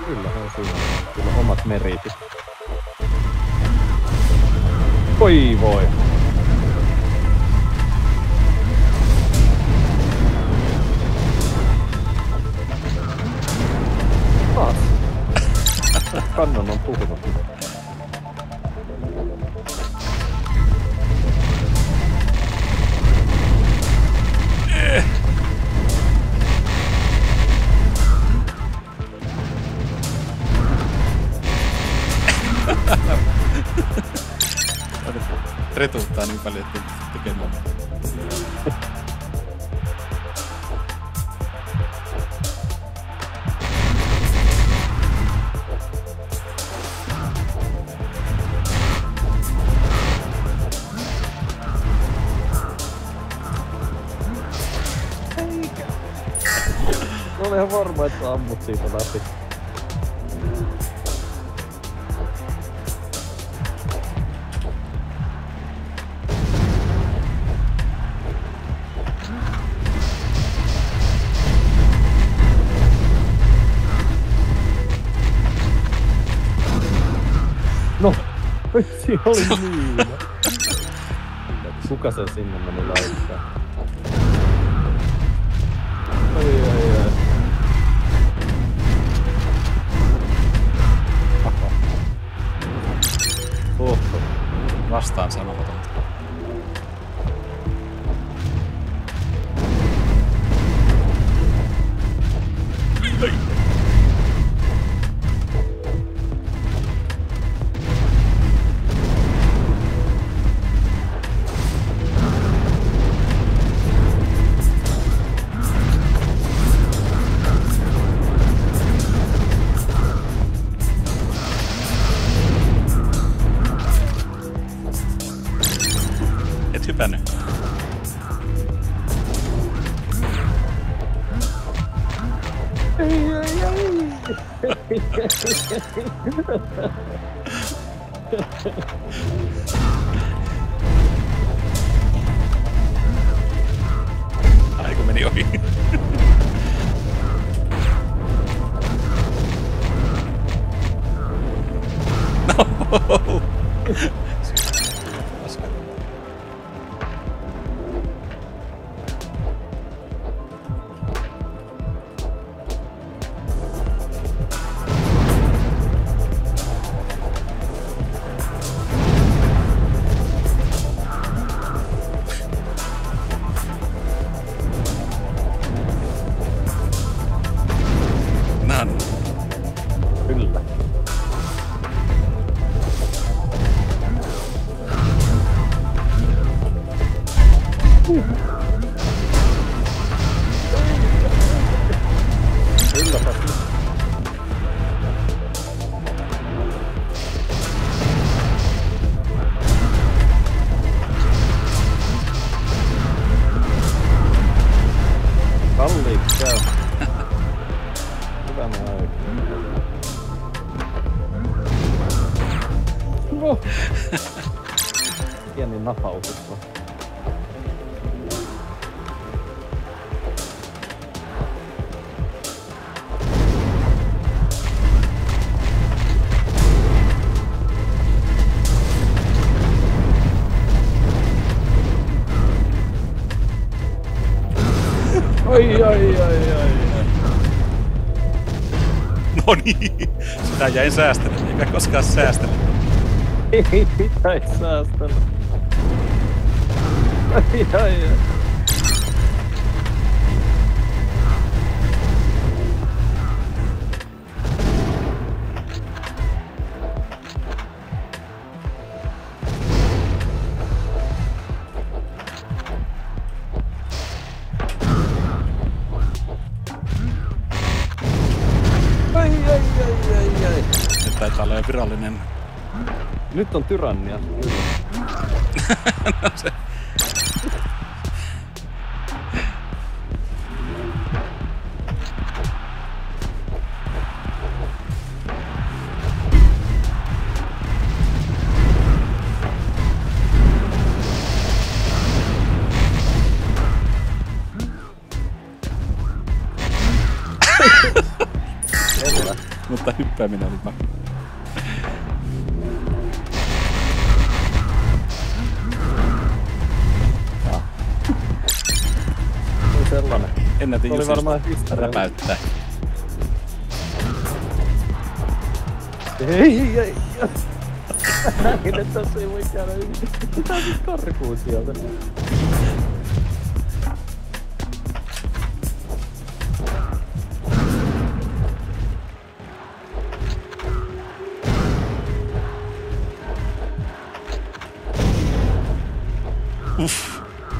Kyllähän siinä on kyllä omat meritit. Oi voi! Taas! Kannon on puhunut. Retuuttaa niin paljon, että tekemään. Olen ihan varma, että ammut siitä läpi. No, siinä oli niin. Kuka sen sinne meni laittaa? Ai. Oho. Vastaan sanomatonta. Et hypännyt. Ai kun meni ohi. No. Kyllä. Kylläpä. Kalliiksi käy. Hyvänä aikaa. No. Pieni napautus on. Ai. No niin, sitä jäin säästänyt, eikä koskaan säästänyt. Ei pitäis säästellä. Ai. Nyt taitaa olla jo virallinen. Nyt on tyrannia. No se. Selvä. Mutta hyppääminen oli pakko. Oli sellainen. Ennätin Oli varmaan historiallinen. räpäyttää. Ei. Näin, että tässä ei voi käydä yli. Mitä siis karkuun sieltä? Uff.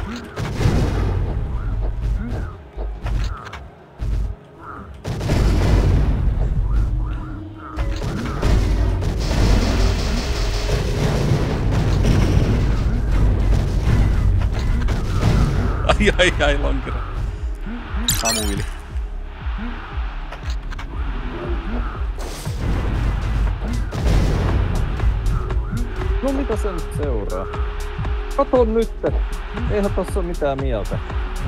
Ai, lonkero. Samuili. No mitä se nyt seuraa? Kato nyt! Eihän tossa oo mitään mieltä.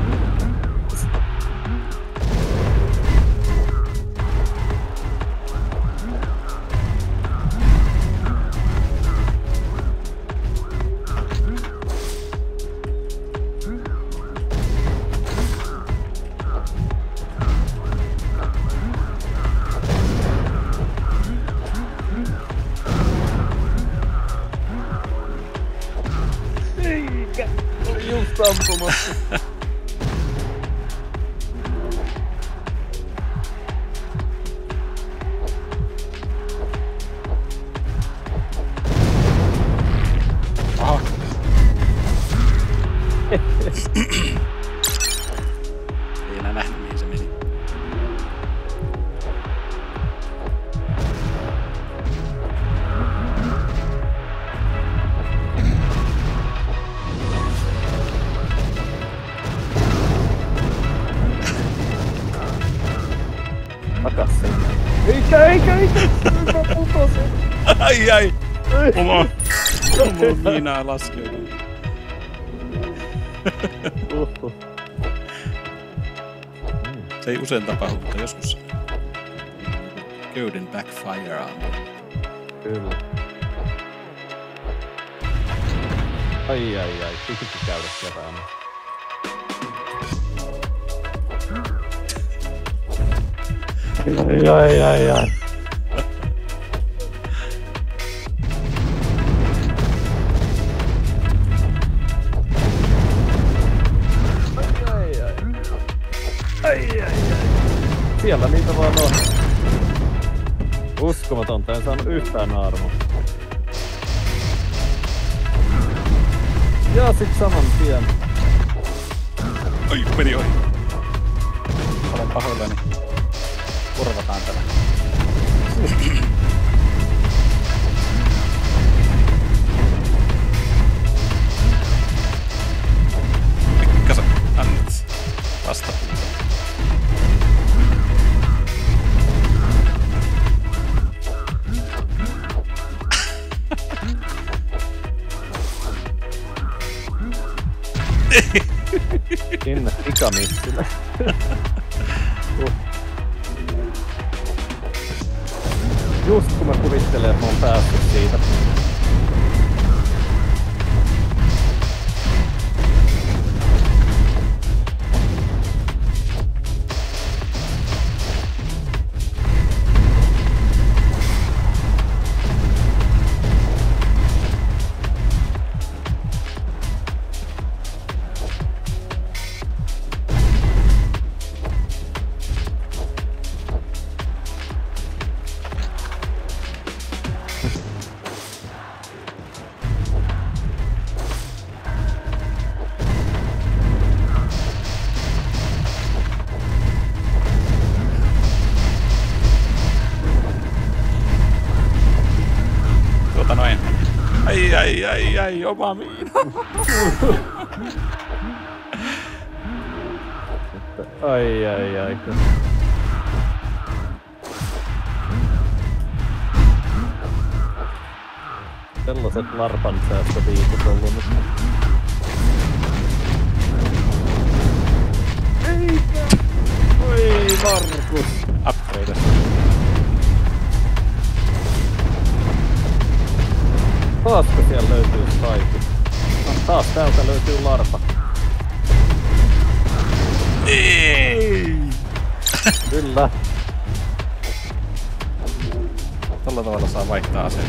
Eikä! Oli just ampumassa. Aha. Ei enää nähnyt mihin se meni. Takas sinne. Eikä! Mä putosin. Ai! Oma minä laskeudun. Se ei usein tapahdu, mutta joskus köyden backfire on. Kyllä. Ai. Piti käydä sieltä aina. Ai. Siellä niitä vaan on. Uskomatonta, en saanut yhtään armoa. Ja sit saman tien. Oi, meni ohi. Olen pahoillani. Korvataan tämä. Pikkasen annat vasta. Sinne ikamissille. Just kun mä kuvittelen, että mä oon päässyt siitä. Noin. Ai, oma miina. Ai. Sellaiset larpan säästöviikot ollut nyt. Eikä! Oi Markus! Upgrade. Täältä löytyy larpa. Ei! Kyllä. Tällä tavalla saa vaihtaa aseen.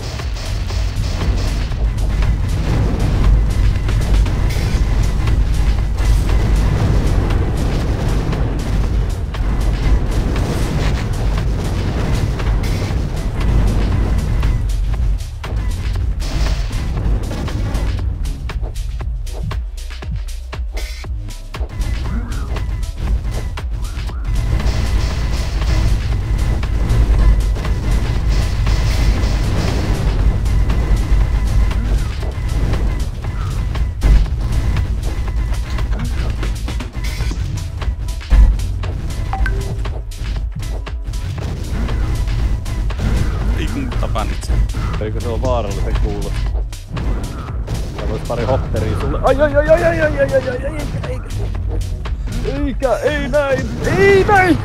Tapaan itse. Eikö se on vaarallisen kuulla? Tää vois pari hopperia sulle. Ai! Eikä, ei näin! Ei näin!